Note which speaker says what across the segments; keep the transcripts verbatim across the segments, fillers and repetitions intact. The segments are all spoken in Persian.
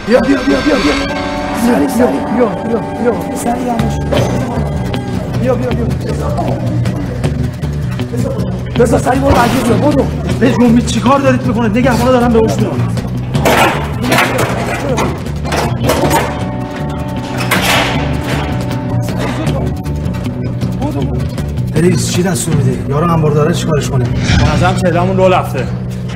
Speaker 1: بیا بیا بیا بیا بیا سری سری بیا بیا بیا سری همش بیا بیا بیا بذار سری برو عزیز بیا برو بجون چی کار دارید میکنید نگهبانا دارم به اوش میرم
Speaker 2: پلیس چی دستور میده؟ یارو انبار داره چی کارش کنه؟
Speaker 1: منظم چهرمون رو رفته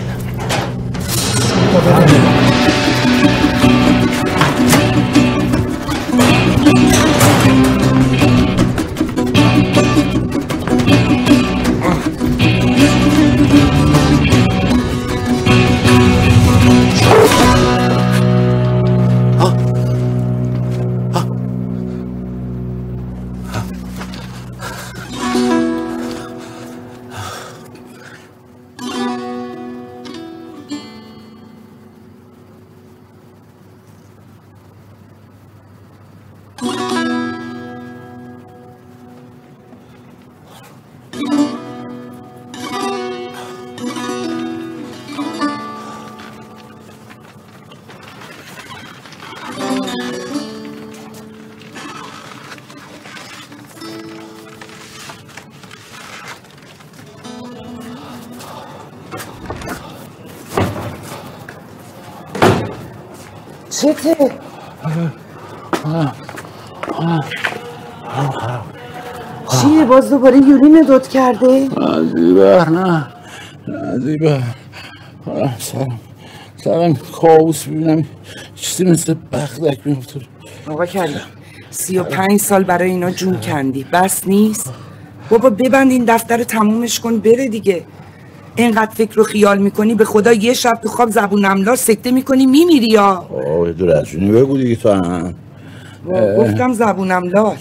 Speaker 3: چته؟ چیه باز دوباره یورین دود کرده؟
Speaker 4: عزیبه نه عزیبه سرم سرم کابوس ببینم چیزی مثل بخدک میفته.
Speaker 3: آقا کریم سی و پنج سال برای اینا جون کندی بس نیست؟ بابا ببند این دفتر رو تمومش کن بره دیگه. اینقدر فکر و خیال میکنی به خدا یه شب تو خواب زبون املار سکته میکنی میمیری یا؟
Speaker 4: آه دور از جونی بگو دیگه تو هم
Speaker 3: گفتم زبون املار.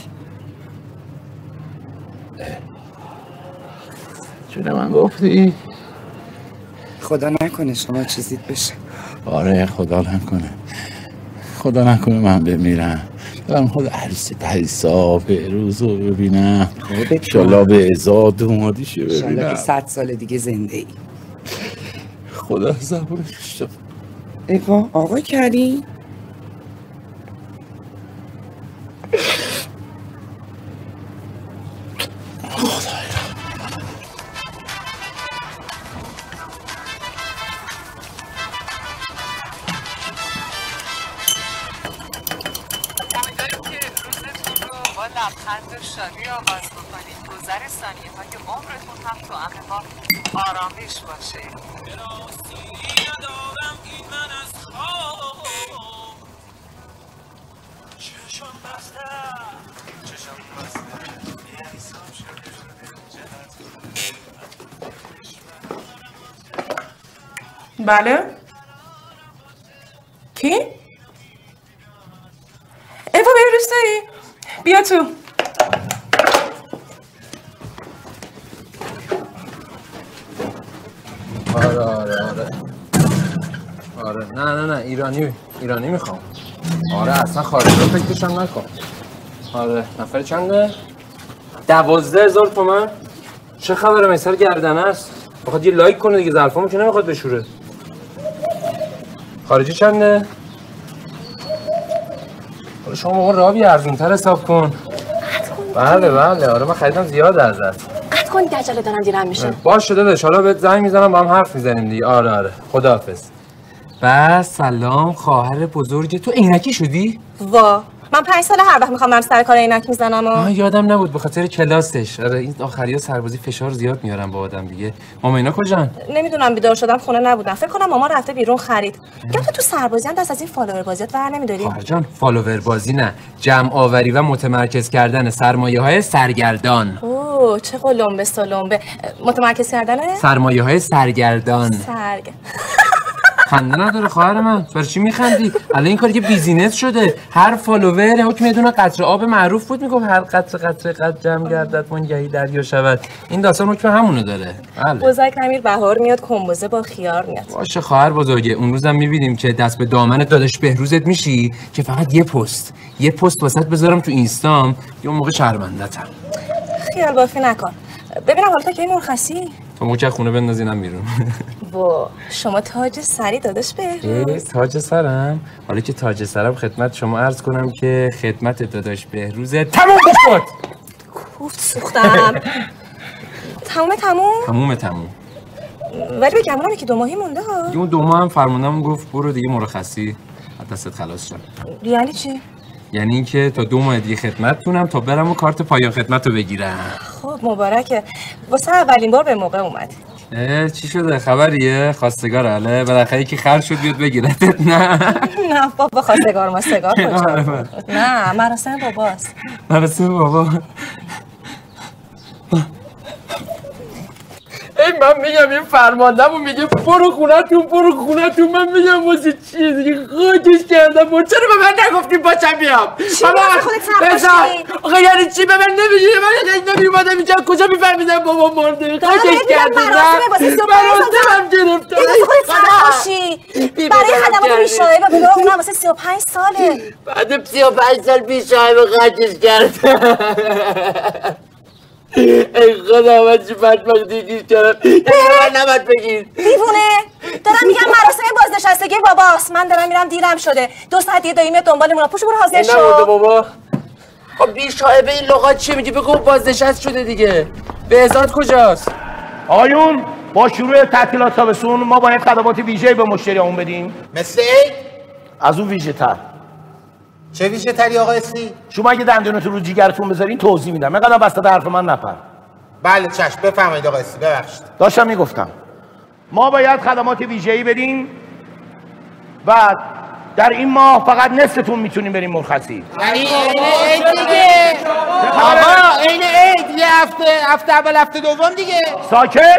Speaker 4: چونه من گفتی؟
Speaker 3: خدا نکنه شما چیزیت بشه.
Speaker 4: آره خدا نکنه خدا نکنه من بمیرم. دارم خود عروس پریسا بهروز رو ببینم انشالله به ازاد اومادیشو ببینم
Speaker 3: انشالله که صد سال دیگه زنده ای.
Speaker 4: خدا زبونش شد.
Speaker 3: ایوا آقا کریم
Speaker 5: لبخند شادی آغاز بکنید. گذر ثانیه های عمرتون هم تو عقب‌ها آرامش باشه.
Speaker 6: بله؟ کی؟ ایوا بهروزایی بیا تو.
Speaker 7: آره آره آره آره نه نه نه ایرانی ایرانی میخوام. آره اصلا خارجی رو فکرشم نکن. آره نفر چنده؟ دوازده هزار تومن؟ چه خبره میسر گردنه است؟ بخواد یه لایک کنه دیگه ظرفامو که نمیخواد بشوره. خارجی چنده؟ حالا شما موقع رابی ارزونتر حساب کن. بله بله آره من خریدم زیاد ازت.
Speaker 8: قطع کن دیگه عجله دارم دیرم میشه.
Speaker 7: باشه داداش حالا بهت زنگ میزنم با هم حرف میزنیم دیگه. آره آره خداحافظ. بس سلام خواهر بزرگ تو عینکی شدی؟
Speaker 8: وا من پنج سال هر وقت میخوام برم سر کار عینک میزنم.
Speaker 7: آه یادم نبود به خاطر کلاسش. آره این آخریا سربازی فشار زیاد میارن با آدم دیگه. ماما اینا کجان؟
Speaker 8: نمیدونم بیدار شدم خونه نبودم. فکر کنم ماما رفته بیرون خرید. میگم تو تو سربازی هم دست از این فالوور بازیات ور نمیداری؟
Speaker 7: خواهر جان فالوور بازی نه، جمع آوری و متمرکز کردن سرمایه‌های سرگردان.
Speaker 8: اوه چه قلمبه سلمبه. متمرکز کردن
Speaker 7: سرمایه‌های سرگردان.
Speaker 8: سرگ
Speaker 7: خنده نداره خواهر من. برای چی میخندی؟ الان این کار که بیزینس شده. هر فالوور حکم یه دونه قطره آب معروف بود میگفت هر قطره قطره قد جمع گردد منگهی دریا شود. این داستان حکم همونو داره. بله.
Speaker 8: بزرگ نمیر بهار میاد کنبوزه با خیار میاد.
Speaker 7: باشه خواهر بزرگه. اون روزم میبینیم که دست به دامنت داداش بهروزت میشی که فقط یه پست یه پست واسط بذارم تو اینستام یه موقع شرمندتم.
Speaker 8: خیال بافی نکن. ببینم حالا تا کی مرخصی؟
Speaker 7: تا موقع خونه بندازینم بیرون.
Speaker 8: وا شما تاج سری داداش بهروز.
Speaker 7: تاج سرم؟ حالا که تاج سرم خدمت شما عرض کنم که خدمت داداش بهروز تموم شد.
Speaker 8: کوفت سوختم. تموم تموم؟
Speaker 7: تموم تموم.
Speaker 8: ولی بگم که دو ماهی مونده ها.
Speaker 7: اون دو ماه هم فرماندهمون گفت برو دیگه مرخصی از دستت خلاص شد.
Speaker 8: یعنی چی؟
Speaker 7: یعنی اینکه تا دو ماه دیگه خدمتتونم تا برم و کارت پایان خدمت رو بگیرم.
Speaker 8: خب مبارکه. واسه اولین بار به موقع اومدی.
Speaker 7: اه چی شده خبریه؟ خواستگار اله بالاخره کی خرج شد بیاد بگیرت. نه
Speaker 8: نه بابا خواستگار ما سگار کجا؟ نه مراسم باباست.
Speaker 7: مراسم بابا. ای من میگم این فرماندهمون میگه برو خونتون برو خونتون، من میگم واسه چیه دیگه خاکش کردم. چرا به من نگفتیم باشم بیام؟
Speaker 8: چی واسه خودت نباشی؟
Speaker 7: آقا یعنی چی به من نمیگی؟ من یعنی نمیومدم اینجا کجا میفهمیدم بابا مرده؟ خاکش کردم.
Speaker 8: مراسم واسه
Speaker 7: مراسمم گرفتم.
Speaker 8: این واسه خودت نباشی. برای خدمات بیشایی و بگم اونم واسه سی و پنج ساله.
Speaker 7: بعد سی و پنج سال بیشایی به خاکش کردم. ای خدا من چی بدبختی دیگه کردم. من نباید بگیر
Speaker 8: دیوونه. دارم میگم مراسم بازنشستگی باباست. من دارم میرم دیرم شده. دو ساعت دیگه دایی میاد دنبالمون. پوشو برو حاضر شو.
Speaker 7: نبوده بابا. خب بیشایبه این لغات چی میگی؟ بگو بازنشست شده دیگه. بهزاد کجاست؟
Speaker 9: آقایون با شروع تعطیلات تابستون ما باید خدمات ویژه‌ای به مشتریامون بدیم.
Speaker 10: مثل ای؟
Speaker 9: از اون ویژه‌تر.
Speaker 10: چه ویژه تری آقا اسلی؟
Speaker 9: شما اگه دندونتون رو جیگرتون بذارین توضیح میدم. اینقدر وسط حرف من نپر.
Speaker 10: بله چشم بفرمایید آقا اسلی ببخشید.
Speaker 9: داشتم میگفتم ما باید خدمات ویژه‌ای بدیم و در این ماه فقط نصفتون میتونیم بریم مرخصی.
Speaker 10: یعنی عین عید دیگه. آقا عین عید یه هفته هفته اول هفته دوم دیگه.
Speaker 9: ساکت.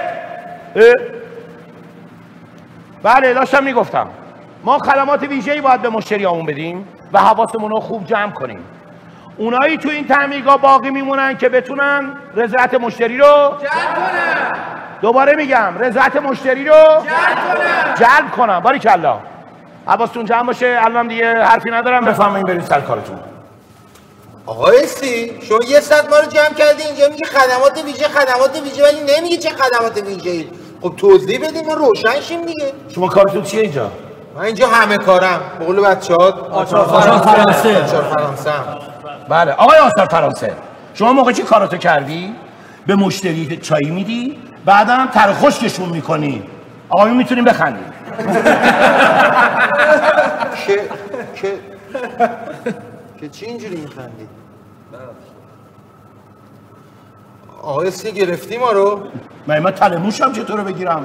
Speaker 9: بله داشتم میگفتم ما خدمات ویژه‌ای باید به مشتریامون بدیم و حواسمون رو خوب جمع کنیم. اونایی تو این تعمیرگاه باقی میمونن که بتونن رضایت مشتری رو
Speaker 10: جلب کنن.
Speaker 9: دوباره میگم رضایت مشتری رو
Speaker 10: جلب کنن.
Speaker 9: جلب کنن. باریکالله. حواستون جمع باشه. الان دیگه حرفی ندارم. بفرمایید برید سر کارتون.
Speaker 10: آقا اسلی شما یه ساعت ما رو جمع کردی اینجا میگی خدمات ویژه خدمات ویژه ولی نمیگی چه خدمات ویژه‌ای. خب توضیح بدید ما روشن شیم دیگه.
Speaker 9: شما کارتون چیه اینجا؟
Speaker 10: من اینجا همه کارم. به قول بچه‌ها
Speaker 9: آچار فرانسه.
Speaker 10: آچار فرانسه.
Speaker 9: بله آقای آچار فرانسه شما موقعی که کاراتو کردی به مشتری چای میدی بعدا هم تر خشکشون میکنی. آقایون میتونیم بخندیم.
Speaker 10: که که که چی اینجوری میخندی؟ آقا اسلی گرفتی ما رو؟
Speaker 9: من من تله موشم چطور رو بگیرم؟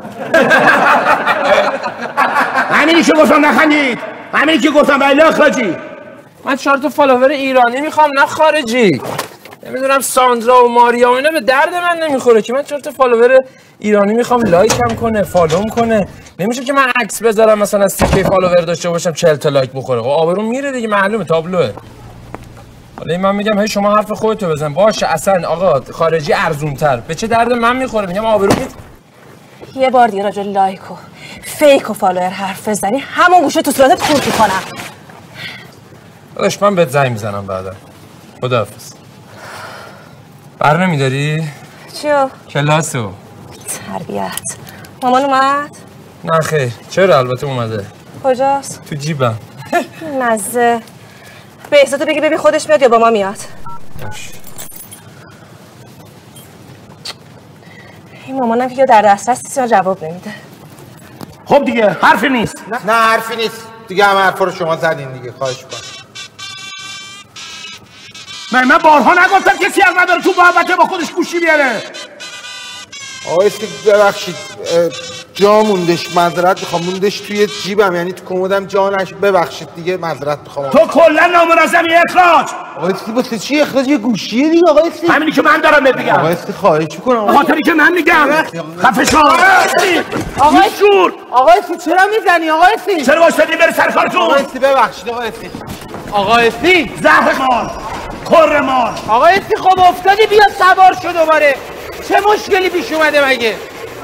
Speaker 9: همینی که گفتم نخندید. همینی که گفتم بله اخراجی.
Speaker 7: من چهار تا فالوور ایرانی میخوام نه خارجی. نمیدونم ساندرا و ماریا و اینا به درد من نمیخوره که من چهار تا فالوور ایرانی میخوام لایکم کنه فالوم کنه. نمیشه که من عکس بذارم مثلا از سی کی فالوور داشته باشم چهل تا لایک بخوره. خب آبروم میره دیگه معلومه تابلوه. حالا من میگم هی شما حرف خودتو بزن. باشه اصلا آقا خارجی ارزونتر. به چه درد من میخوره؟ میگم آبروم
Speaker 8: یه بار دیگه راجع لایک و فیک و فالوور حرف بزنی همون گوشه تو صورتت خورد میکنم.
Speaker 7: داداش من بهت زنگ میزنم بعدا. خداحافظ. بر نمیداری؟
Speaker 8: چیو؟
Speaker 7: کلاسو.
Speaker 8: تربیت. مامان اومد؟
Speaker 7: نه خیر. چرا البته اومده.
Speaker 8: کجاست؟
Speaker 7: تو جیبم.
Speaker 8: مزه. بهزادو بگی ببین خودش میاد یا با ما میاد.
Speaker 7: باش.
Speaker 8: این مامانم که یا در دسترس نیست یا جواب نمیده.
Speaker 9: خب دیگه حرفی نیست.
Speaker 10: نه حرفی نیست. دیگه همه حرفا رو شما زدین دیگه. خواهش می‌کنم.
Speaker 9: من من بارها نگفتم کسی از نداره تو محبته با خودش گوشی بیاره.
Speaker 10: آقا اسلی ببخشید جا موندش معذرت میخوام. موندش توی جیبم یعنی تو کمدم جا نش. ببخشید دیگه معذرت میخوام.
Speaker 9: تو کلا نامنظمی اخراج.
Speaker 10: آقا اسلی واسه چی اخراج؟ یه گوشیه دیگه آقا اسلی.
Speaker 9: همینی که من دارم بهت میگم.
Speaker 10: آقا اسلی خواهش میکنم.
Speaker 9: خاطری که من میگم. خفه شو. آقا اسلی.
Speaker 10: آقا اسلی. آقا اسلی چرا میزنی آقا اسلی؟
Speaker 9: چرا واسطی بری سر کارتون؟
Speaker 10: آقا اسلی ببخشید آقا اسلی. آقا اسلی
Speaker 9: زهر مال. کر مال.
Speaker 10: آقا اسلی خب افتادی بیا سوار شو دوباره. چه مشکلی پیش اومده مگه؟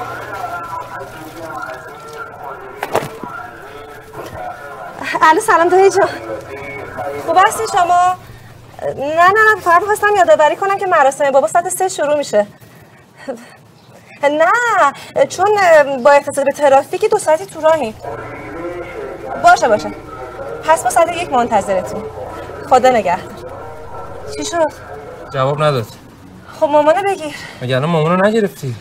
Speaker 8: الو سلام دایی جان. خوب هستی شما؟ نه نه نه فقط می‌خواستم یادآوری کنم که مراسم بابا ساعت سه شروع میشه. نه چون با اتصال به ترافیک دو ساعتی تو راهی. باشه باشه پس ما ساعت یک منتظرتیم. خدا نگهدار. چی شد؟
Speaker 7: جواب نداد.
Speaker 8: خب مامانو بگیر.
Speaker 7: مگه الان مامانو نگرفتی؟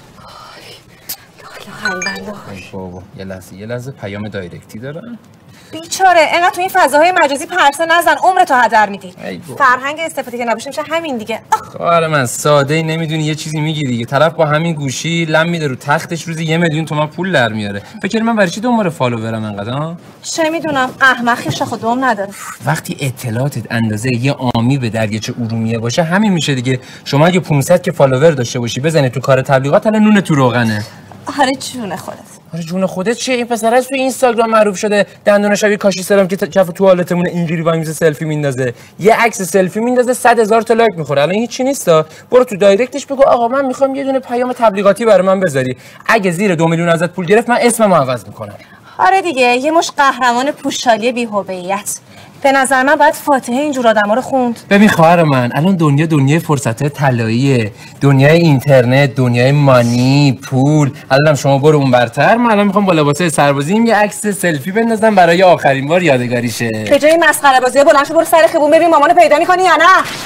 Speaker 8: ای
Speaker 7: بابا یه لحظه یه لحظه پیام دایرکتی دارن.
Speaker 8: بیچاره اینقدر تو این فضاهای مجازی پرسه نزن، عمرتو هدر میدی. فرهنگ استفاده که نباشه میشه همین دیگه.
Speaker 7: خواهر من ساده ای نمیدونی یه چیزی میگی دیگه. طرف با همین گوشی لم میده رو تختش روزی یه میلیون تومان پول در میاره. فکر من برای چی دنبال فالوورم انقدر ها؟
Speaker 8: چه میدونم احمق خیش خود دوم نداره.
Speaker 7: وقتی اطلاعاتت اندازه یه آمی به دریاچه ارومیه باشه همین میشه دیگه. شما اگه پانصد که فالوور داشته باشی بزنی تو کار تبلیغات الان نون تو روغنه.
Speaker 8: آره جون خودت.
Speaker 7: آره جون خودت چیه؟ این پسر از تو اینستاگرام معروف شده دندون شبیه کاشی سرم که کف توالتمون اینجوری وای میز سلفی میندازه. یه عکس سلفی میندازه صد هزار تا لایک میخوره. الان هیچ چی نیستا. برو تو دایرکتش بگو آقا من میخوام یه دونه پیام تبلیغاتی برای من بذاری. اگه زیر دو میلیون ازت پول گرفت من اسممو عوض میکنم.
Speaker 8: آره دیگه یه مش قهرمان پوشالی بی‌هویت. به نظر من باید فاتحه اینجور آدما رو خوند.
Speaker 7: ببین خواهر من الان دنیا دنیای فرصت‌های طلاییه، دنیای اینترنت، دنیای مانی، پول. الان شما برو اون برتر. من الان میخوام با لباسای سربازیم یه عکس سلفی بندازم برای آخرین بار یادگاری شه.
Speaker 8: به جای مسخره بازی بلند شو برو سر خیابون ببین مامانو پیدا می‌کنی یا نه.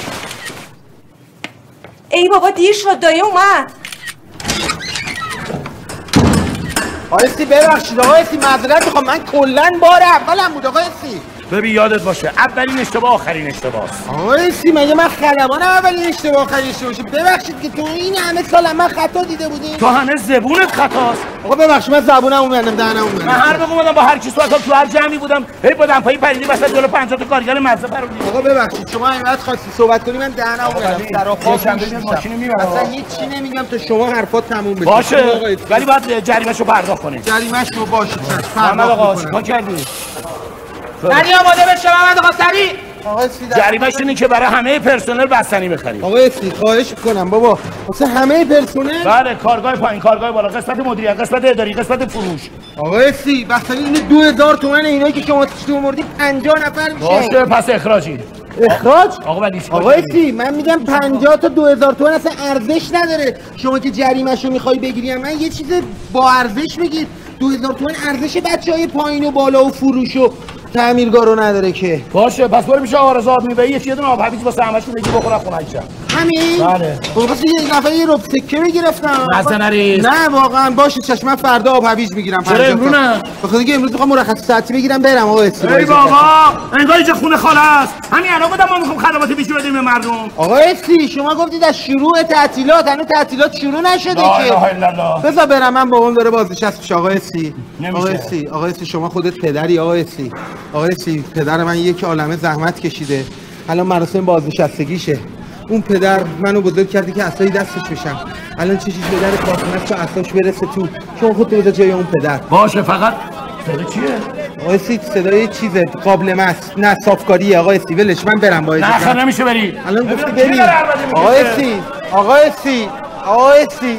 Speaker 8: ای بابا دیر شد دایی اومد.
Speaker 10: آقای سی ببخشید آقای سی معذرت میخوام من کلا بار اولم بود آقای سی.
Speaker 9: ببین یادت باشه اولین اشتباه آخرین اشتباهه.
Speaker 10: آقای سی مگه من خلبانم اولین اشتباه آخرین اشتباهه؟ ببخشید که تو این همه سال من خطا دیده بودی.
Speaker 9: تو هنوز زبونت خطاست.
Speaker 10: آقا ببخشید من زبونم اومدم دهنم اومدم.
Speaker 9: من هر موقع اومدم با هر کی صحبت تو هر جمعی بودم هی با دمپایی پریدی وسط جلو پنجاه تا کارگر مزه پروندی.
Speaker 10: آقا ببخشید شما اینقدر خواستی صحبت کنی من دهنم اومدم. سراپا
Speaker 9: ماشین میبرم.
Speaker 10: اصلا هیچ چی نمیگم تا شما حرفات تموم بشه.
Speaker 9: باشه ولی باید جریمه‌شو پرداخت کنی.
Speaker 10: جریمه‌شو باشه.
Speaker 9: محمد آقا چیکار کردی؟
Speaker 10: علی آماده بشه محمد آقا سری.
Speaker 9: آقا سی جریمه‌ش اینه که برای همه پرسنل بستنی بخریم.
Speaker 10: آقا سی خواهش می‌کنم بابا واسه همه پرسنل.
Speaker 9: بله کارگاه پایین کارگاه بالا قسمت مدیریت قسمت اداری قسمت فروش.
Speaker 10: آقا سی بستنی این دو هزار تومن اینایی که شما تو مردی پنجاه نفر میشه.
Speaker 9: باشه پس اخراجی.
Speaker 10: اخراج؟
Speaker 9: آقا ولی
Speaker 10: آقا سی من میگم پنجاه تا دو هزار تومن اصلا ارزش نداره. شما که جریمه‌شو می‌خوای بگیری من یه چیز با ارزش بگیر. دو هزار تومن ارزش بچهای پایین و بالا و فروش و تعمیرگارو نداره که.
Speaker 9: باشه پس برو میشه آرزو آب میوه یه دونه آب هویج واسه همشون بگی بخورن خونه‌شون.
Speaker 10: همین؟
Speaker 9: بله.
Speaker 10: واسه یه نفر یه رب سکه بگرفتم.
Speaker 9: مزه نریز.
Speaker 10: نه واقعا باشه چشم من فردا آب هویج میگیرم.
Speaker 9: چرا امروز نه؟
Speaker 10: بخاطر اینکه امروز میخوام مرخص ساعتی بگیرم برم آقا اسم.
Speaker 9: ای بابا انگار اینجا خونه خاله است. همین الان گفتم ما میخوام خدمات بیشتر بدیم به مردم.
Speaker 10: آقا اسی شما گفتید از شروع تعطیلات هنوز تعطیلات شروع نشده که.
Speaker 9: لا اله الا الله.
Speaker 10: بذار برم من بابام داره بازنشست آقا اسی. آقا
Speaker 9: نمیشه.
Speaker 10: اسی آقا اسی شما خودت پدری آقا اسی. آقا اسی پدر من یک عالمه زحمت کشیده. الان مراسم بازنشستگیشه. اون پدر منو بزرگ کردی که عصای دستش بشم. الان چه چیز پدر کارخونه‌اش که عصاش برسه تو. شما خودت بذار جای اون پدر.
Speaker 9: باشه فقط صدا چیه؟
Speaker 10: آقا سی صدای چیزه قابل مس نه صافکاریه آقا سی ولش من برم باید.
Speaker 9: نه خیر نمیشه بری.
Speaker 10: الان گفتی بریم. آقا سی آقا سی آقا سی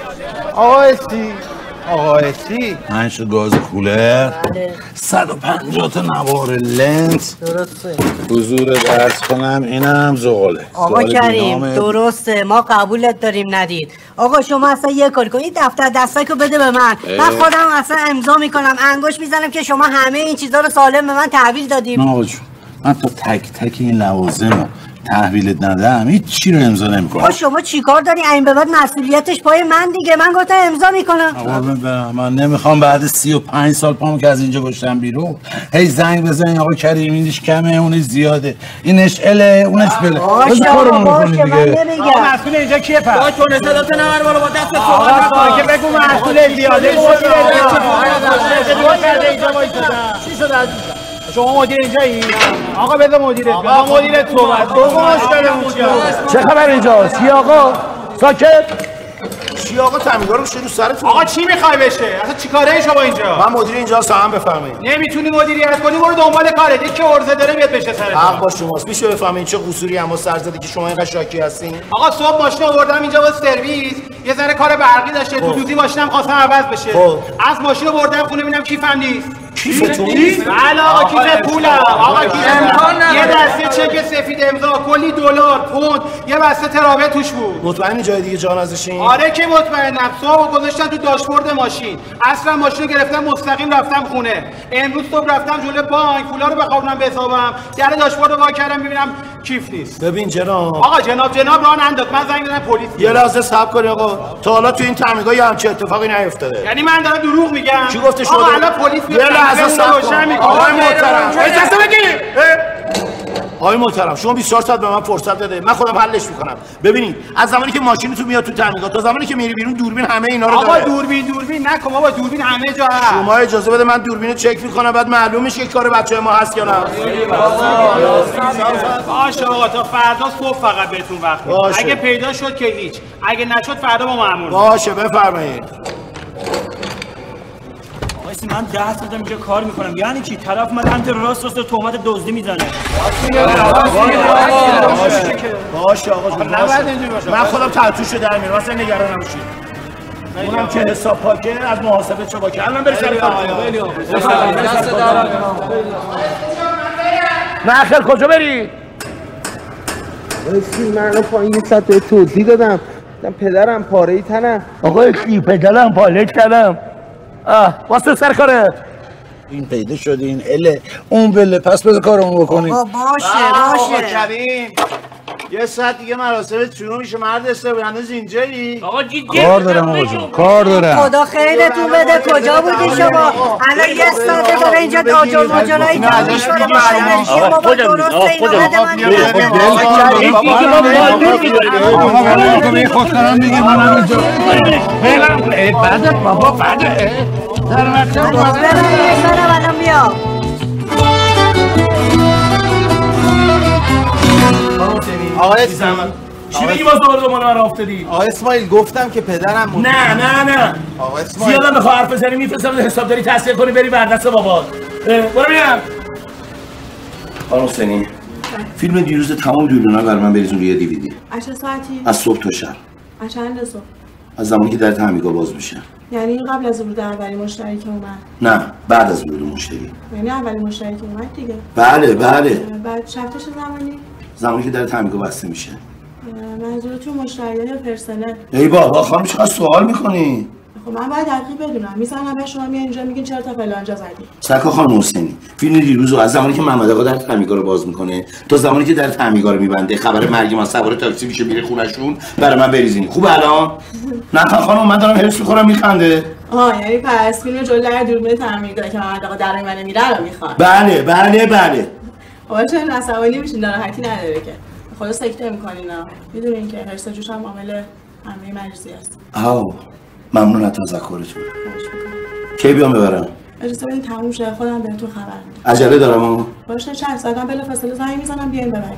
Speaker 10: آقا سی آقا سی
Speaker 4: پنج گاز کولر صد و پنجاه تا نوار لنز
Speaker 11: درسته
Speaker 4: حضور درس کنم اینم زغاله.
Speaker 11: آقا کریم درسته ما قبولت داریم ندید. آقا شما اصلا یه کار کنید دفتر دستکو بده به من. من خودم اصلا امضا میکنم انگوش میزنم که شما همه این چیزا رو سالم به من تحویل دادیم.
Speaker 4: نه آقا جون من تا تک تک این لوازم تحویلت ندم هیچ چی رو امضا نمی‌کنم.
Speaker 11: آقا شما چیکار داری؟ این به بعد مسئولیتش پای من دیگه. من گفتم امضا میکنم.
Speaker 4: آقا من نمیخوام بعد سی و پنج سال پامو که از اینجا گشتم بیرون هی زنگ بزنین آقا کریم اینش کمه اونش زیاده اینش اله اونش بله.
Speaker 11: باشه آقا باشه من نمیگم.
Speaker 1: آقا مسئول اینجا کیه پس؟
Speaker 10: آقا تو نسلات نمر بالا با دست
Speaker 1: آقا
Speaker 10: صحبت
Speaker 1: که بگو مسئول زیاده چی شده عزیزم؟ شما مدیر اینجایی؟ آقا بذار مدیرت آقا مدیرت صحبت بگو مشکلمون چیه؟
Speaker 9: چه خبر اینجاست؟ کی آقا؟ ساکت؟
Speaker 10: چی آقا تعمیرگارو شروع سرتون.
Speaker 1: آقا چی میخوای بشه؟ اصلا چیکاره شما اینجا؟
Speaker 10: من مدیر اینجا سهم بفرمایید.
Speaker 1: نمیتونی مدیریت کنی برو دنبال کارت. یکی عرضه داره میاد بشه سرت.
Speaker 10: حق با شماست. میشه بفهمین چه قصوری اما سر زده که شما اینقدر شاکی هستین؟
Speaker 1: آقا صبح ماشین آوردم اینجا واسه سرویس یه ذره کار برقی داشته تو دودی ماشینم خواستم عوض بشه. از ماشین آوردم خونه ببینم کیفم نیست.
Speaker 9: کیفتون؟
Speaker 1: بله آقا کیف پولم آقا کیف یه دسته چک سفید امضا کلی دلار پوند یه بسته تراوه توش بود.
Speaker 2: مطمئنی جای دیگه جا نذاشتین؟
Speaker 1: آره که مطمئنم. صبح گذاشتم تو داشبورد ماشین، اصلا ماشین رو گرفتم مستقیم رفتم خونه. امروز صبح رفتم جلوی بانک پولا رو بخوابونم به حسابم، در داشبورد رو وا کردم ببینم کیف نیست.
Speaker 2: ببین جناب
Speaker 1: آقا جناب جناب راه ننداز، من زنگ دادم پلیس.
Speaker 9: یه لحظه صبر کن آقا، تا حالا تو این تعمیقا یه همچین اتفاقی نیفتاده.
Speaker 1: یعنی من دارم دروغ میگم؟
Speaker 9: کی گفته شده؟
Speaker 1: آقا الان پلیس
Speaker 9: یه لحظه صبر کن. آقای محترم اجازه بگیر. آقای محترم شما بیست و چهار ساعت به من فرصت بده، من خودم حلش میکنم. ببینید از زمانی که ماشینتون میاد تو تعمیقات تا زمانی که میری بیرون دوربین همه اینا رو داره.
Speaker 1: آقا دوربین دوربین نکن بابا، دوربین همه جا هست.
Speaker 9: شما اجازه بده من دوربین رو چک میکنم بعد معلوم میشه که کار بچه‌های ما هست یا نه.
Speaker 1: باشه آقا تا فردا صبح فقط بهتون وقت میدم. اگه پیدا شد که هیچ، اگه نشد فردا با مأمور.
Speaker 9: باشه بفرمایید.
Speaker 12: من ده ساعت اینجا کار میکنم، یعنی چی؟ طرف من انت راست راست تهمت دزدی میزنه.
Speaker 9: باشه آقا جون باشه. من خودم تحتوشو در میارم، اصلا نگران نباشید. اونم که حساب پاکه از محاسبه چه باکه. الان بریم سر کار. نه خیر کجا بری؟
Speaker 10: راستی من پایین یه ساعت توضیح دادم. پدرم پاره ای تنم.
Speaker 9: آقا کی پدرم پالت کردم. آه واسه سر کارت.
Speaker 4: این پیدا شد این اله اون بله، پس بده کارمون بکنیم.
Speaker 11: آقا باشه باشه
Speaker 1: کریم یه ساعت دیگه مراسمت شروع میشه. مرد استقبال هنوز اینجایی؟
Speaker 12: آقا جدی
Speaker 4: کار دارم آقا جون، کار دارم.
Speaker 11: خدا خیرتون بده. کجا بودی شما؟ الان یه ساعته داره اینجا آجر ماجرای جمعی شده باشه. بابا درسته اینو بده
Speaker 9: من بعد بابا بعد در مکتب
Speaker 11: الان بیا.
Speaker 10: آقای اسماعیل
Speaker 9: چی میگی باز دوباره دوباره من افتادی؟
Speaker 10: آقای اسماعیل گفتم که پدرم
Speaker 9: نه نه نه
Speaker 10: آقای اسماعیل
Speaker 9: زیادم بخواه حرف بزنی میفرستم حسابداری تحصیل کنی بری بردست بابا. برو بیم.
Speaker 13: خانم حسینی فیلم دیروز تمام دوربینا برای من بریزون روی دیویدی.
Speaker 6: از چه ساعتی؟
Speaker 13: از صبح تا شب.
Speaker 6: از چند صبح؟
Speaker 13: از زمانی که در تعمیقا باز میشه.
Speaker 6: یعنی این قبل از ورود اولین مشتری که اومد؟
Speaker 13: نه بعد از ورود مشتری.
Speaker 6: یعنی اولین مشتری که اومد دیگه.
Speaker 13: بله بله.
Speaker 6: بعد شفتش زمانی؟
Speaker 13: زمانی که در تعمیقا بسته میشه.
Speaker 6: منظورتون مشتریان یا پرسنل؟
Speaker 13: ای بابا خانم چقدر سوال میکنی؟
Speaker 6: خب من باید دقیق بدونم. میزنم به شما میاد اینجا میگین چرا تا فلانجا زدی؟
Speaker 13: سرکار خانم حسینی فیلم دیروز از زمانی که محمد آقا در تعمیقا رو باز میکنه تا زمانی که در تعمیقا رو میبنده خبر مرگ ما سوار تاکسی میشه میره خونه‌شون برای من بریزین. خوبه الان؟ نه خانم من دارم حرص میخورم میخنده.
Speaker 6: آه یعنی پس فیلم جلوی در دوربین تعمیقا که محمد آقا در من میره رو میخواد.
Speaker 13: بله بله بله.
Speaker 6: خب چرا عصبانی میشین؟ ناراحتی نداره که. خدا سکته میکنینا. میدونین که حرص جوش هم عامل همه مریضی است.
Speaker 13: آو ممنون از تذکرتون. کی بیام ببرم؟
Speaker 6: اجازه بدین تموم شه خودم بهتون خبر میدم.
Speaker 13: عجله دارم اما.
Speaker 6: باشه چند ساعتم بلافاصله زنگ میزنم بیاین ببرید.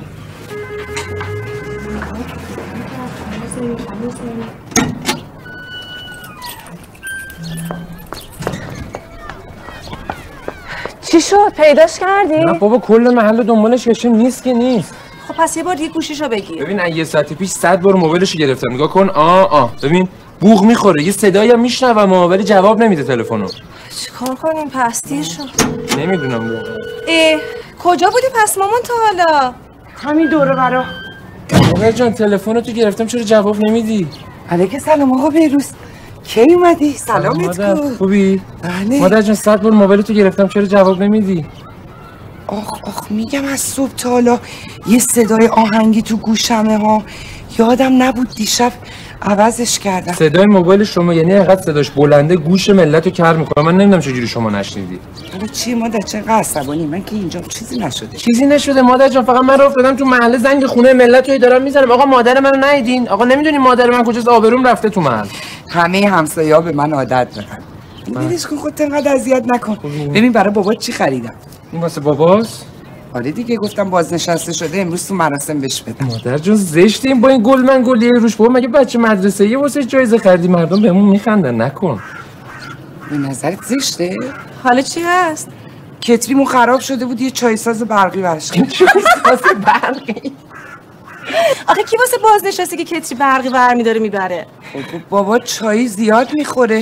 Speaker 8: چی شد؟ پیداش کردی؟
Speaker 7: نه بابا کل محل دنبالش گشتیم نیست که نیست.
Speaker 8: خب پس یه بار دیگه گوشیشو بگیر.
Speaker 7: ببین یه ساعت پیش صد بار موبایلشو گرفتم. نگاه کن. آ آ ببین بوق میخوره. یه صدایی هم میشنوم ولی جواب نمیده تلفنو.
Speaker 8: چیکار کنیم پس دیر شد؟
Speaker 7: نمیدونم بابا.
Speaker 8: ای کجا بودی پس مامان تا حالا؟
Speaker 3: همین دوره برا.
Speaker 7: مادر جان تلفنتو گرفتم چرا جواب نمیدی؟
Speaker 3: علیک سلام آقا بهروز. کی اومدی؟ سلامت کو.
Speaker 7: خوبی؟
Speaker 3: بله.
Speaker 7: مادر جان صد بار موبایلتو گرفتم چرا جواب نمیدی؟
Speaker 3: آخ آخ میگم از صبح تا حالا یه صدای آهنگی تو گوشمه ها، یادم نبود دیشب عوضش کردم.
Speaker 7: صدای موبایل شما یعنی اینقدر صداش بلنده گوش ملتو کر میکنه. من نمیدونم چجوری شما نشنیدی.
Speaker 3: حالا چیه مادر چقدر عصبانی؟ من که اینجا چیزی نشده.
Speaker 7: چیزی نشده مادر جان، فقط من راه افتادم تو محله زنگ خونه ملتو دارم میزنم. آقا مادر منو ندیدین؟ آقا نمیدونین مادر من کجاست؟ آبروم رفته تو محل.
Speaker 3: همه همسایه‌ها به من عادت دارن. ببینش کن خودت انقدر اذیت نکن. ببین برای بابا چی خریدم.
Speaker 7: این واسه باباست؟
Speaker 3: آره دیگه گفتم بازنشسته شده امروز تو مراسم بهش بدم.
Speaker 7: مادر جون زشته این با این گل من گلیه روش. بابا مگه بچه مدرسه یه واسه جایزه خریدی مردم بهمون میخندن. نکن.
Speaker 3: به نظرت زشته؟
Speaker 8: حالا چی هست؟
Speaker 3: کتریمون خراب شده بود یه چای ساز برقی برش
Speaker 7: چای ساز برقی؟
Speaker 8: آخه کی واسه بازنشسته که کتری برقی برمی داره میبره؟
Speaker 3: بابا چای زیاد میخوره.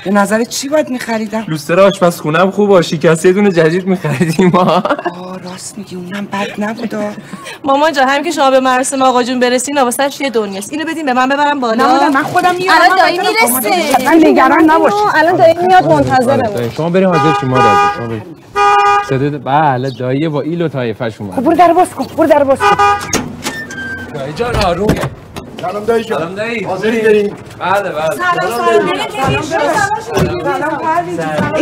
Speaker 3: به نظر چی باید میخریدم؟
Speaker 7: لوستر آشپزخونه‌ام خوبه، شکسته یه دونه جدید میخریدیم ما.
Speaker 3: آه راست میگی، اونم بد نبودا.
Speaker 8: مامان جان هم که شما به مراسم آقا جون برسین واسش یه دنیاست. اینو بدین به من ببرم بالا.
Speaker 3: نه من خودم میارم.
Speaker 8: الان دایی میرسه.
Speaker 3: من نگران نباش.
Speaker 8: الان دایی میاد منتظرم.
Speaker 7: شما بریم حاضر شما راضی. شما برید. صدای بله دایی با ایل و طایفش اومد.
Speaker 3: خب برو در باز کن. برو در باز کن.
Speaker 7: دایی جان آرومه.
Speaker 9: سلام دایی جان.
Speaker 7: سلام دایی.
Speaker 9: حاضری بریم؟
Speaker 7: بله بله.
Speaker 8: سلام سلام. بریم
Speaker 3: سلام پروین.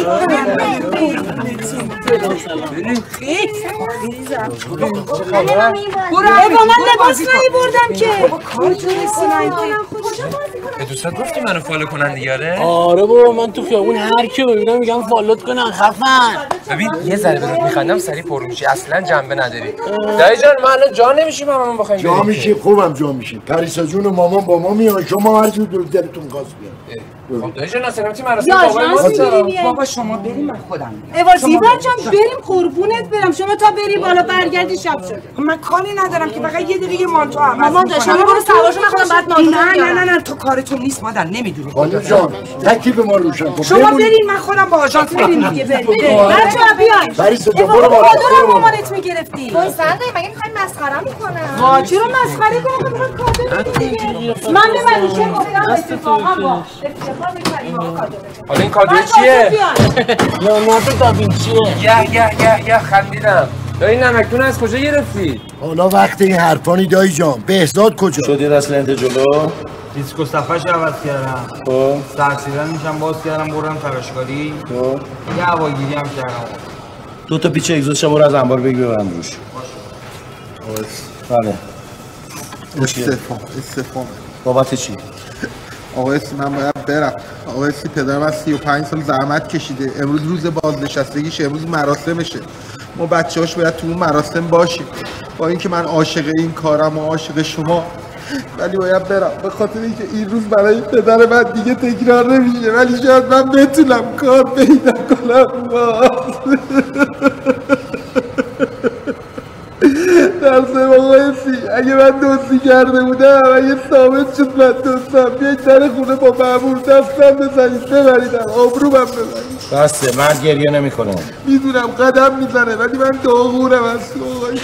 Speaker 8: برو من لباس نایی بردم که.
Speaker 7: به دوستات گفتی منو فالو کنن دیگه آره؟
Speaker 4: آره بابا من تو خیابون هر کی ببینم میگم فالوت کنن خفن.
Speaker 7: ببین یه ذره بهت میخندم سری پر میشی اصلا جنبه نداری. دایی جان ما الان جا نمیشیم هممون بخوایم
Speaker 14: جا میشیم خوبم جا میشیم. پریسا جون و مامان با ما میان شما هر جور دلتون خواست بیان.
Speaker 7: خب دایی جان اصلا نمی‌تونی مراسم بابا
Speaker 3: بابا شما بریم من خودم میرم.
Speaker 8: ایوا زیبا جان بریم قربونت برم. شما تا بری بالا برگردی شب شده.
Speaker 3: من کاری ندارم که فقط یه دقیقه مانتو عوض
Speaker 8: مامان جان شما برو سوارشو من خودم بعد مانتو
Speaker 3: نه نه نه نه تو کارتون نیست مادر نمیدونی.
Speaker 14: خانم جان تکلیف ما روشن کن.
Speaker 3: شما برین من خودم با آژانس بریم دیگه بریم.
Speaker 8: بچه‌ها بیاین.
Speaker 14: پریسا جان
Speaker 8: برو
Speaker 14: بالا.
Speaker 8: خودم مامانت میگرفتی.
Speaker 6: وای سنده مگه میخواین مسخره میکنم؟
Speaker 8: وا چرا مسخره کنم؟ خب کادو بدید دیگه. من ببرم چه گفتم اتفاقا با افتخار می‌کنیم.
Speaker 7: حالا این کادو چیه؟
Speaker 4: لعنت داوینچیه.
Speaker 7: یه یه یه یه خندیدم. دایی نمکتون از کجا گرفتی؟
Speaker 14: حالا وقت این حرفانی دایی جان. بهزاد کجا؟
Speaker 13: شدی راست لنت جلو؟
Speaker 2: دیسکو صفحه‌ش عوض کردم.
Speaker 13: خب
Speaker 2: تقصیرا میشم باز کردم بردم تراشکاری.
Speaker 13: خب
Speaker 2: یه هواگیری هم کردم.
Speaker 13: دو تا پیچ اگزوزش برو از انبار بگی ببرم روش. بله.
Speaker 10: استفام استفام.
Speaker 13: بابت چی؟
Speaker 10: آقا اسم من باید برم. آقا اسم پدر من سی و پنج سال زحمت کشیده. امروز روز بازنشستگیشه، امروز مراسمشه. ما بچه‌هاش باید تو اون مراسم باشیم. با اینکه من عاشق این کارم و عاشق شما، ولی باید برم به خاطر اینکه این روز برای پدر من دیگه تکرار نمیشه. ولی شاید من بتونم کار پیدا کنم. در سه آقایسی اگه من دوستی کرده بودم اگه ثابت شد من دوستم بیایید در خونه با مأمور دستم بزنید ببریدم آبرومم ببرید.
Speaker 13: بسته من گریه نمی کنم.
Speaker 10: میدونم قدم میزنه ولی من داغورم از تو آقایسی.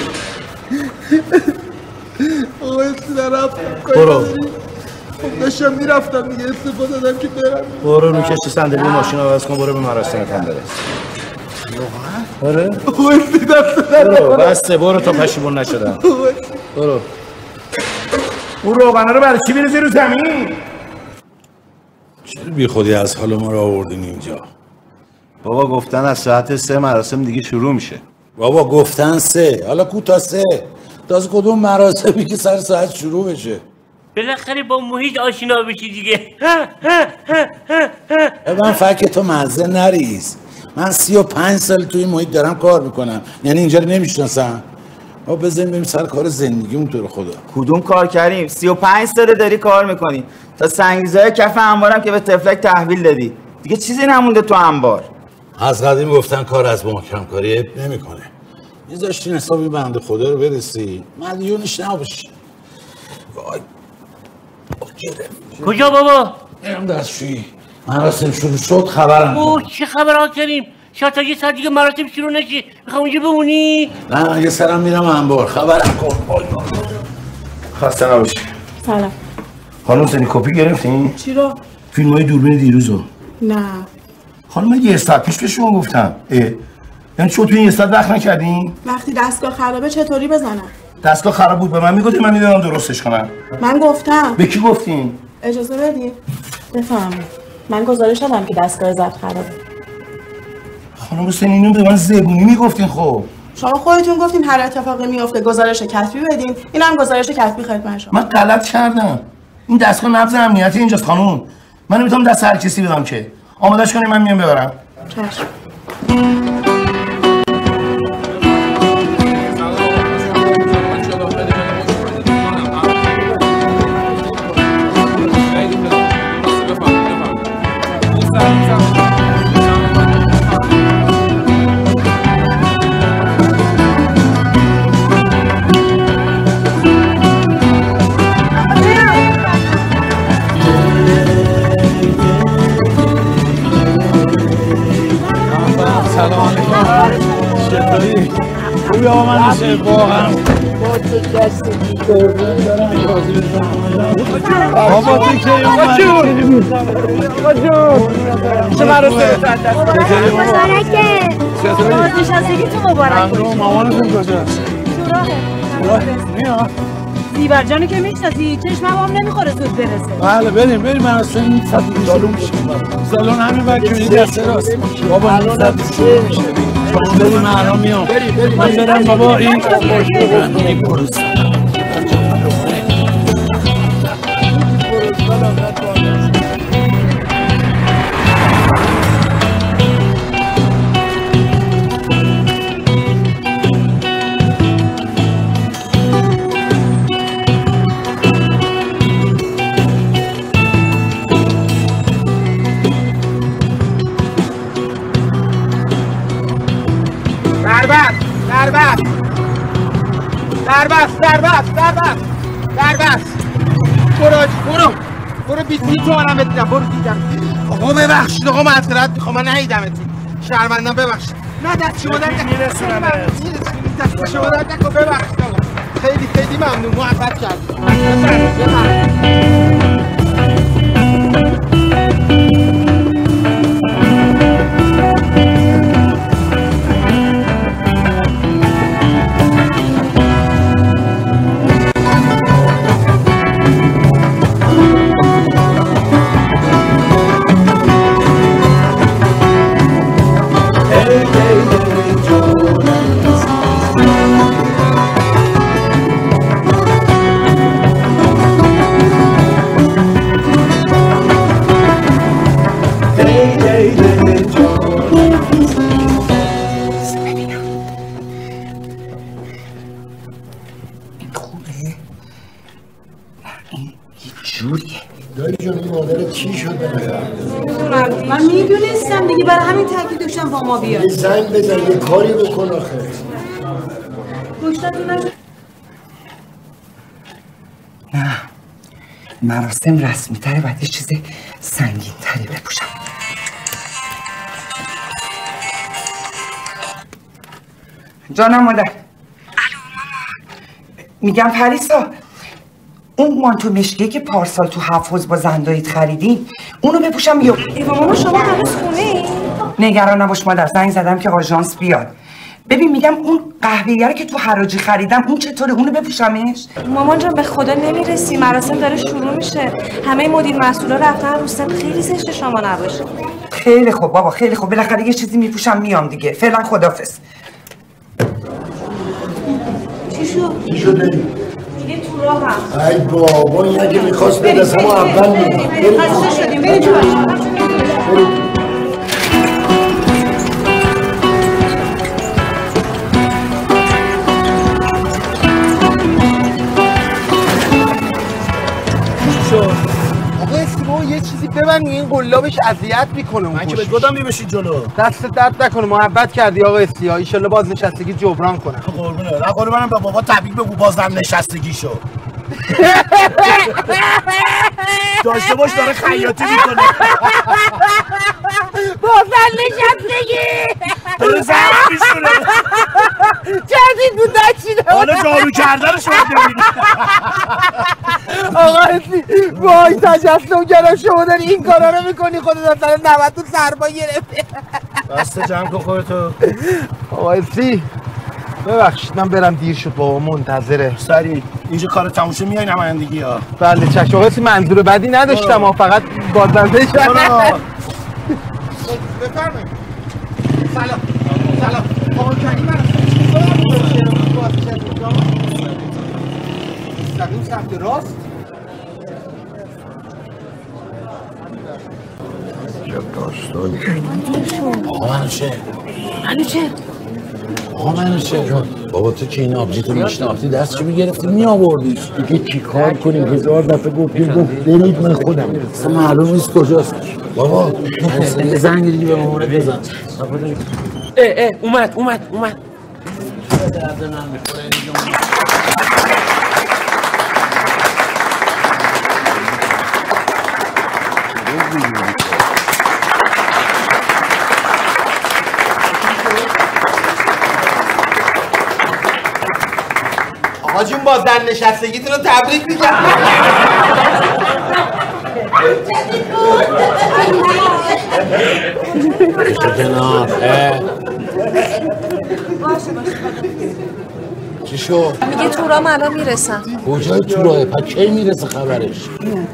Speaker 10: آقایسی در رفتم
Speaker 13: برو.
Speaker 10: خب داشتم میرفتم دیگه استفاده دادم که برم.
Speaker 13: برو رو کشت صندلی ماشین عوض کن برو به مراسمت هم برس. آره؟ برو بسته برو تا پشیمون نشدم. برو.
Speaker 9: اون روغنه رو برای چی بریزی رو زمین؟
Speaker 4: چرا بی خودی از حال ما رو آوردین اینجا؟
Speaker 13: بابا گفتن از ساعت سه مراسم دیگه شروع میشه.
Speaker 4: بابا گفتن سه، حالا کوتا سه. تازه کدوم مراسمی که سر ساعت شروع بشه؟
Speaker 12: بالاخره با محیط آشنا بشی دیگه.
Speaker 4: من فکر تو مزه نریز. من سی و پنج سال توی این محیط دارم کار میکنم، یعنی اینجا رو نمیشناسم. ما بزنیم بریم سر کار زندگیمون تو رو خدا.
Speaker 15: کدوم کار کردیم؟ سی و پنج ساله داری کار میکنی. تا سنگریزهای کف انبارم که به تفلک تحویل دادی. دیگه چیزی نمونده تو انبار.
Speaker 4: از قدیم گفتن کار از محکم کاری عیب نمیکنه. میذاشتین حسابی بنده خدا رو برسی، مدیونش نباشی. وای.
Speaker 12: کجا بابا؟
Speaker 4: میرم دستشویی. مراسم شروع شد خبرم.
Speaker 12: اوه چه خبر کریم؟ شاید تا یه ساعت دیگه مراسم شروع نشی. میخوام اونجا بمونی؟
Speaker 4: نه یه سرم میرم انبار خبرم کن.
Speaker 13: خسته نباشی.
Speaker 6: سلام.
Speaker 13: خانم سنی کپی گرفتین؟
Speaker 6: چی رو؟
Speaker 13: فیلم های دوربین دیروزو.
Speaker 6: نه.
Speaker 13: خانم من یه استاد پیش به شما گفتم. اه. یعنی شما توی این استاد وقت نکردین؟
Speaker 6: وقتی دستگاه خرابه چطوری بزنم؟
Speaker 13: دستگاه خراب بود به من میگفتین من میدونم درستش کنم.
Speaker 6: من گفتم.
Speaker 13: به کی گفتین؟
Speaker 6: اجازه بدید. بفهمید. من گزارش دادم که دستگاه ضبط خرابه.
Speaker 13: خانم حسین اینو به من زبونی میگفتین. خب
Speaker 6: شما خودتون گفتین هر اتفاقی میفته گزارش کتبی بدین. اینم گزارش کتبی خدمت شما.
Speaker 13: من غلط کردم. این دستگاه نبض امنیتی اینجاست خانم. من نمیتونم دست هر کسی بدم که. آمادهش کنید من میام ببرم.
Speaker 6: چشم.
Speaker 4: خوبی آقا من میشه واقعا
Speaker 14: با تو دستگی قربون دارم
Speaker 4: بابا تو که
Speaker 9: آقا جون آقا جون چه مراسم
Speaker 8: مبارکه بازنشستگیتون مبارکه
Speaker 4: مامانتون کجاست؟
Speaker 8: میاد زیبرجانو که میشناسی چشمم هم نمیخوره زود برسه.
Speaker 4: بله بریم بریم مراسم صد شروع میشه سالن همین وقت میری دست راست بابا این صد شروع میشه شما بریم محرم میام من برم بابا این این پروسه
Speaker 10: دربست دربست دربست دربست دربست برو آجی برو برو بیت بیت توانم بتونم برو دیدم آقا ببخشید آقا معذرت میخوام من ندیدمتون شرمندم ببخشید نه دست شما در نکن میرسونم دست شما در نکن ببخشید آقا خیلی خیلی ممنون محبت کردید
Speaker 6: من میدونستم دیگه برای همین تاکید داشتم با ما بیاد.
Speaker 14: یه زنگ بزن یه کاری بکن آخه.
Speaker 6: گوشتتون
Speaker 3: نه مراسم رسمی تره باید یه چیز سنگین تری بپوشم. جانم مادر. الو مامان. میگم پریسا اون مانتو مشکی که پارسال تو حفظ با زنداییت خریدیم اونو بپوشم یا
Speaker 8: ایوا ماما شما هنوز خونه ای؟
Speaker 3: نگران نباش مادر زنگ زدم که آژانس بیاد. ببین میگم اون قهوه‌ای که تو حراجی خریدم اون چطوره اونو بپوشمش؟
Speaker 8: مامان جان به خدا نمیرسی مراسم داره شروع میشه همه مدیر مسئولا رفتن رو ست خیلی زشت شما نباشه.
Speaker 3: خیلی خوب بابا خیلی خوب بالاخره یه چیزی میپوشم میام دیگه فعلا خدافظ.
Speaker 8: چی شد؟
Speaker 14: چی شد داری؟
Speaker 8: دیگه تو راه هم
Speaker 14: ای بابا این اگه میخواست بده از همه اول میدیم بریم
Speaker 8: خسته شدیم بریم تو بریم
Speaker 10: آقا اسمو یه چیزی ببند این قلابش اذیت میکنه اون
Speaker 14: من که بهت گفتم میبشی جلو
Speaker 10: دست درد نکنه محبت کردی آقا اسیا ان شاءالله بازنشستگی جبران کنه
Speaker 14: قربونه نه قربونم به بابا تبریک بگو بازنشستگی شو داشته باش داره خیاطی میکنه
Speaker 16: بازنشستگی
Speaker 14: داره زرد میشونه
Speaker 16: چندین بود نچیده
Speaker 14: حالا جارو کردن شما ببینید
Speaker 10: آقا اسی وای تجسم کردم شما داری این کارا رو میکنی خودت اصلا نود تو سرما گرفته
Speaker 14: دست جمع کن خودتو
Speaker 10: آقا اسی ببخشید من برم دیر شد بابا منتظره
Speaker 14: سریع اینجا کار تموم شد میای نمایندگی ها
Speaker 10: بله چشم آقا اسی منظور بدی نداشتم ها فقط بازنده شد بفرمایید سلام سلام آقا کریم مستقیم سمت راست
Speaker 14: آقا منوشه
Speaker 16: منوشه
Speaker 14: آقا منوشه بابا تو که این آبجیتو میشناختی دست چی میگرفتی میآوردیش دیگه چی کار کنیم هزار دفعه گفتیم گفت برید من خودم اصلا معلوم نیست کجاست بابا یه زنگ دیگه به مامانه بزن
Speaker 7: اه اه اومد اومد اومد
Speaker 10: حاجون با زن نشستگیتون رو تبریک میگم.
Speaker 14: بشه کنار.
Speaker 8: باشه باشه.
Speaker 14: چی شد؟
Speaker 8: میگه تورام الان میرسم.
Speaker 14: کجای توراه؟ پس کی میرسه خبرش؟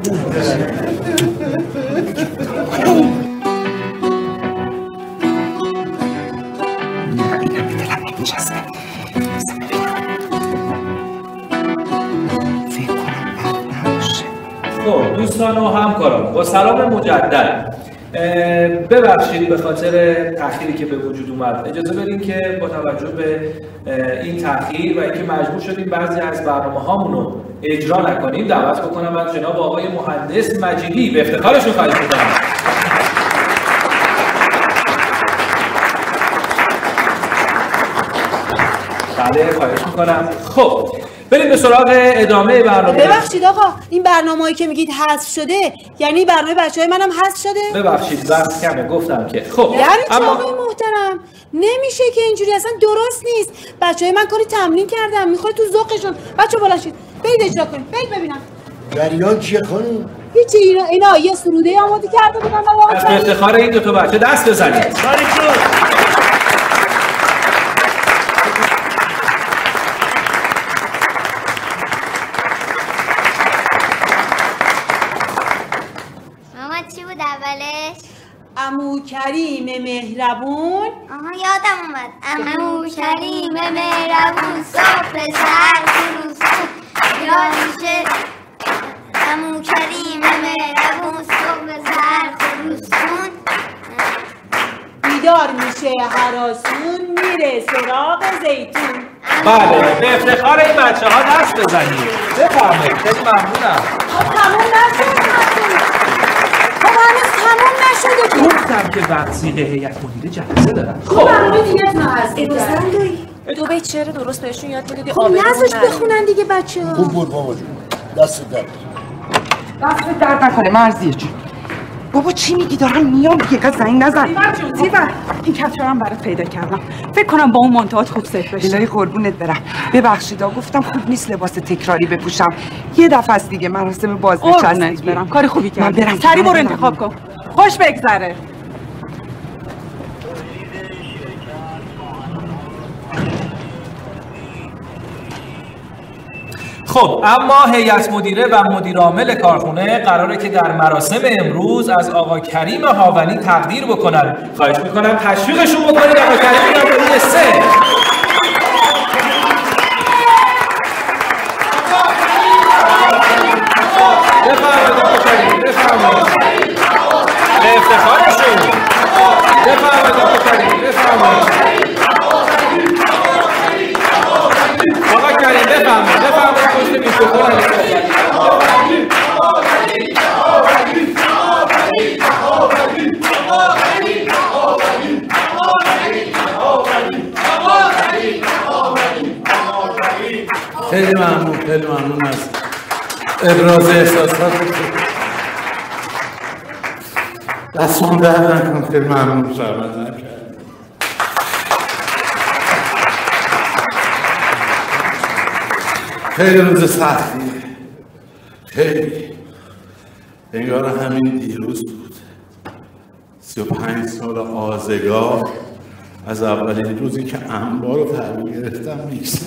Speaker 17: خب دوستان و همکاران با سلام مجدد ببخشید به خاطر تأخیری که به وجود اومد. اجازه بدین که با توجه به این تأخیر و اینکه مجبور شدیم بعضی از برنامه هامون رو اجرا نکنیم دعوت بکنم از جناب آقای مهندس مجیدی به افتخارشون خواهش می‌کنم. بله خواهش می‌کنم. خب بریم به سراغ ادامه برنامه.
Speaker 18: ببخشید آقا این برنامه‌ای که میگید حذف شده یعنی برنامه بچه‌های منم حذف شده؟
Speaker 17: ببخشید بس کمه گفتم که خب
Speaker 18: یعنی چه
Speaker 17: اما
Speaker 18: آقای محترم نمیشه که اینجوری اصلا درست نیست. بچه‌های من کلی تمرین کردم میخوره تو ذوقشون. بچه بالا شید برید اجرا کنید برید ببینم.
Speaker 14: جریان چیه خانم؟
Speaker 18: هیچی اینا اینا یه سروده آماده کرده بودن واقعا
Speaker 17: از افتخار این دو تا بچه دست بزنید.
Speaker 18: عمو کریم مهربون.
Speaker 19: آها یادم اومد. عمو کریم مهربون صبح سر خروسون یاد میشه. عمو کریم مهربون صبح سر خروسون
Speaker 18: بیدار میشه هراسون میره سراغ زیتون.
Speaker 17: بله به افتخار این بچه ها دست بزنید. بفرمایید خیلی ممنونم.
Speaker 18: تموم نشد خب هنوز تموم نشده.
Speaker 17: گفتم که وقتی هیئت مدیره جلسه دارن.
Speaker 18: خب برنامه دیگه ما هست.
Speaker 8: درستم داری؟ دو بیت شعر درست بهشون یاد میدادی.
Speaker 18: خب نذاش بخونن دیگه بچه‌ها.
Speaker 14: خوب بود بابا جون. دست درد.
Speaker 3: دست درد نکنه مرضیه جون. بابا چی میگی دارم میام دیگه زنگ نزن.
Speaker 20: زیور جون زیور این کفشارم برات پیدا کردم. فکر کنم با اون منتهات خوب سیف بشه.
Speaker 3: الهی قربونت برم. ببخشیدا گفتم خوب نیست لباس تکراری بپوشم. یه دفعه است دیگه مراسم بازنشستگی.
Speaker 20: برم کار خوبی کردی.
Speaker 3: برم
Speaker 20: سری برو انتخاب کن. خوش بگذره.
Speaker 17: خب اما هیئت مدیره و مدیر عامل کارخونه قراره که در مراسم امروز از آقا کریم هاونی تقدیر بکنن. خواهش میکنم تشویقشون بکنید. آقا کریم هاونی سه. بفرمایید آقا کریم بفرمایید. به افتخارشون. بفرمایید آقا کریم بفرمایید. آقا کریم بفرمایید بفرمایید پشت میکروفون
Speaker 14: خیلی ممنون خیلی ممنون از ابراز احساسات دستمون در نکن. خیلی ممنون شرمنده نکرد. خیلی روز سختیه خیلی انگار همین دیروز بود. سی و پنج سال آزگار از اولین روزی که انبار رو تحویل گرفتم نیست.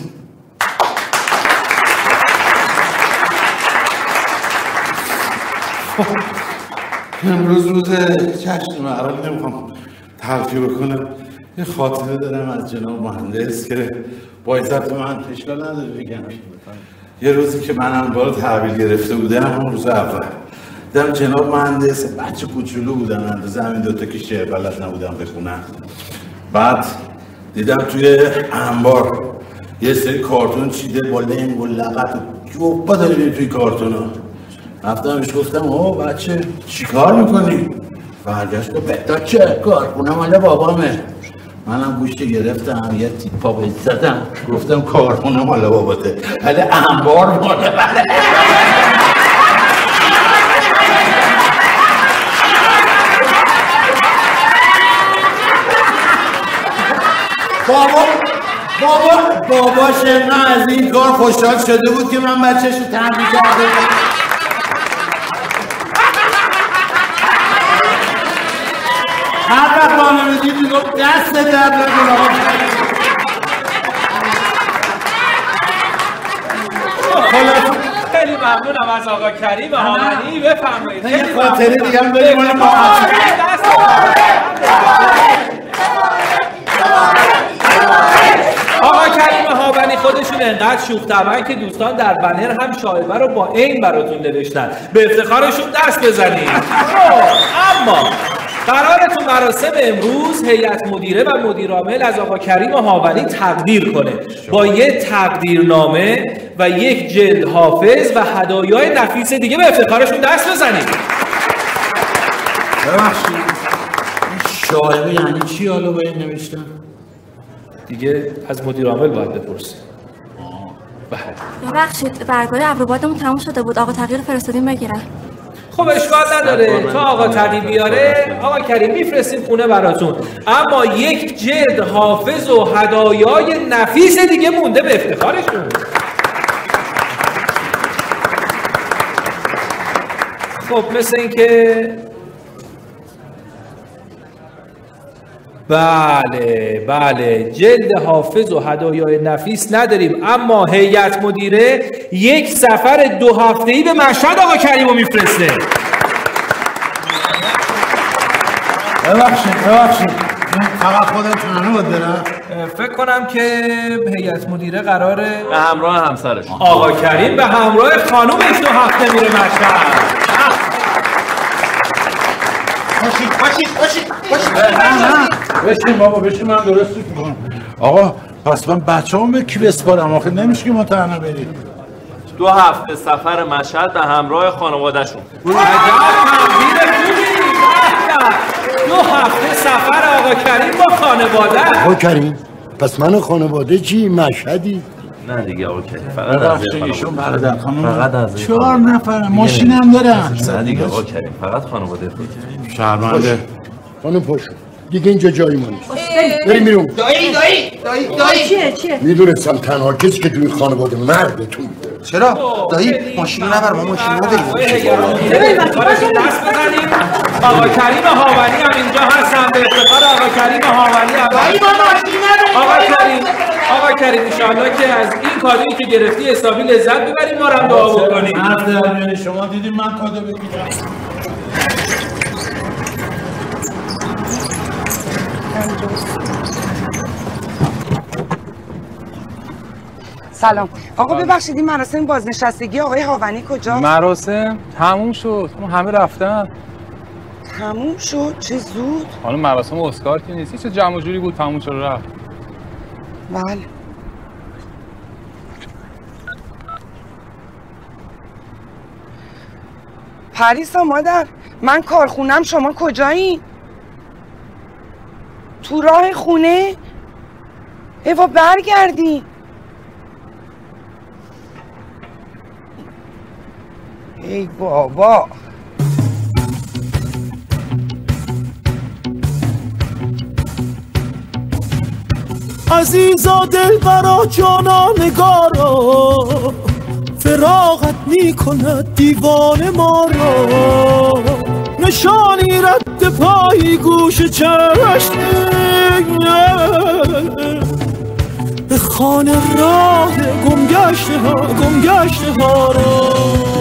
Speaker 14: امروز روز جشن الان نمیخوام تلخی بکنم. یه خاطره دارم از جناب مهندس که با عزت من اشکال نداره بگم. یه روزی که من انبار رو تحویل گرفته بودم اون روز اول دیدم جناب مهندس بچه کوچولو بودن اندازه همین دوتا که شعر بلد نبودم بخونم. بعد دیدم توی انبار یه سری کارتون چیده با لنگ و لغت و جوبا داره میره توی کارتونا. رفتم بهش گفتم اوه بچه چی کار میکنی؟ برگشت گفت بتا چه کارخونه مال بابامه. منم گوشتی گرفتم یه تیپا بهش زدم گفتم کارخونه مال باباته ولی انبار مال منه. بابا بابا باباش نه از این کار خوشحال شده بود که من بچه‌ش رو تنبیه کرده. هر وقت ما نمیدید میگفت دست درد نکن آقا کریم.
Speaker 17: خیلی ممنونم از آقا کریم هامنی. بفرمایید.
Speaker 14: یه خاطره دیگه هم داریم مال ما.
Speaker 17: آقا کریم هامنی خودشون انقدر شوخ طبعن که دوستان در بنر هم شایبه رو با این براتون نوشتن. به افتخارشون دست بزنید. اما قراره تو مراسم امروز هیئت مدیره و مدیر عامل از آقا کریم هامنی تقدیر کنه با یه تقدیرنامه و یک جلد حافظ و هدایای نفیس دیگه. به افتخارشون دست بزنید.
Speaker 14: ببخشید شایبه یعنی چی حالا به این نوشتن؟
Speaker 17: دیگه از مدیر عامل باید بپرسید.
Speaker 8: ببخشید برگاه ابروبادمون تموم شده بود. آقا تغییر فرستادیم بگیرن.
Speaker 17: خب اشکال نداره، تا آقا تقی بیاره آقا کریم میفرستیم خونه براتون. اما یک جلد حافظ و هدایای نفیس دیگه مونده به افتخارشون. خب مثل این که بله بله جلد حافظ و هدایای نفیس نداریم، اما هیئت مدیره یک سفر دو هفته‌ای به مشهد آقا کریمو میفرسته.
Speaker 14: ببخشید ببخشید فقط خودم تنها باید برم؟
Speaker 17: فکر کنم که هیئت مدیره قراره
Speaker 7: به همراه همسرش
Speaker 17: آقا کریم به همراه خانومش دو هفته میره مشهد.
Speaker 14: باشید باشید باشید باشید بشین بابا بشین من درست میکنم. آقا پس من بچه هم به کی بسپارم؟ آخه نمیشه که ما تنها بریم.
Speaker 7: دو هفته سفر مشهد به همراه خانواده‌شون.
Speaker 17: دو هفته سفر آقا کریم با خانواده.
Speaker 21: آقا کریم پس من خانواده چی؟ مشهدی؟
Speaker 7: نه دیگه آقا کریم فقط از
Speaker 14: ایشون برادر خانم
Speaker 7: فقط از
Speaker 14: چهار نفر ماشینم دارن.
Speaker 7: نه دیگه آقا کریم فقط خانواده خود.
Speaker 14: شرمنده
Speaker 21: خانم پاشو دیگه اینجا جایی ما نیست. بریم بیرون.
Speaker 10: دایی دایی دایی دایی
Speaker 18: چیه چیه؟
Speaker 21: میدونستم تنها کسی که توی خانواده مردتون.
Speaker 10: چرا؟ دایی ماشین نبر ما ماشین نداریم.
Speaker 17: آقا کریم هامنی هم اینجا هستن به افتخار آقا کریم هامنی هم.
Speaker 10: دایی ما ماشین نداریم.
Speaker 17: آقا کریم آقا کریم انشاءالله که از این کادویی که گرفتی حسابی لذت ببریم ما رو هم دعا بکنیم.
Speaker 14: مرد درمیان شما دیدیم من کادو بگیرم.
Speaker 3: سلام آقا ببخشید این مراسم بازنشستگی آقای هاونی کجا؟
Speaker 22: مراسم تموم شد، همه رفتن.
Speaker 3: تموم شد؟ چه زود؟
Speaker 22: حالا مراسم اسکار که نیست، چه جمع و جوری بود تموم شد رفت.
Speaker 3: بله. پریسا مادر من کارخونم شما کجایی؟ تو راه خونه؟ ایوا برگردی. ای بابا
Speaker 23: عزیزا دل برا جانا نگارا فراغت می کند دیوان ما را نشانی رد پای گوش چشم به خانه راه گمگشته ها گمگشته ها را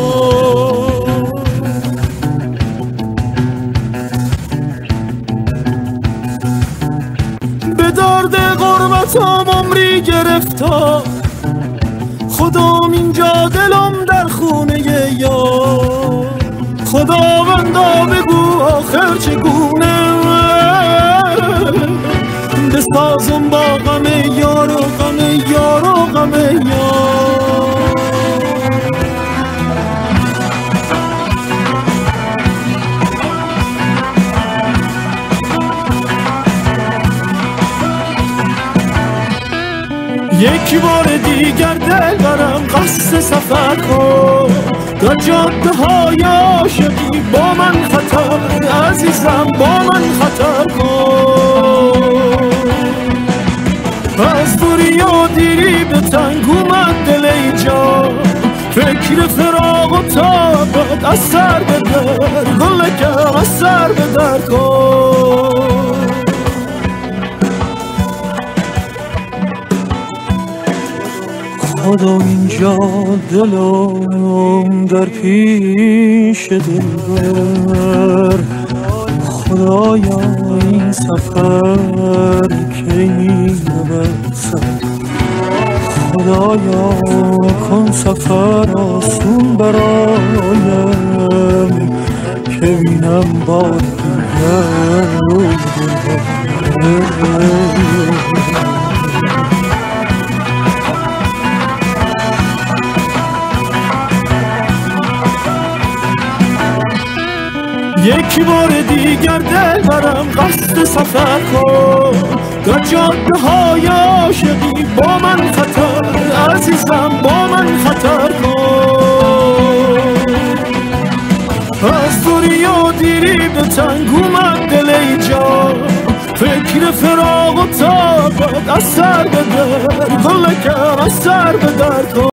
Speaker 23: به درد غربتم عمری گرفتا خدام اینجا دلم در خونه یار خداوندا بگو آخر چگونه بسازم با غم یار و غم یار و غم یار یک بار دیگر دل برم قصد سفر کن در جاده های عاشقی با من خطر عزیزم با من خطر کن از دوریا فکر فراق و طاقت از سر بدر گلکم از سر بدر کن خدا اینجا دلم در پیش دلبر خدایا این سفر کی می‌رسد خدایا کن سفر آسون برایم که بینم با دیگر روی دلبر یک بار دیگر دل برم قصد سفر کن در جاده های عاشقی با من خطر عزیزم با من خطر کن از دوری و دیری به تنگ اومد دل اینجا فکر فراق و طاقت از سر بدر گلکم از سر بدر کن